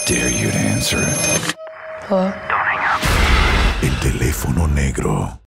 dare you to answer it. Hello? El teléfono negro.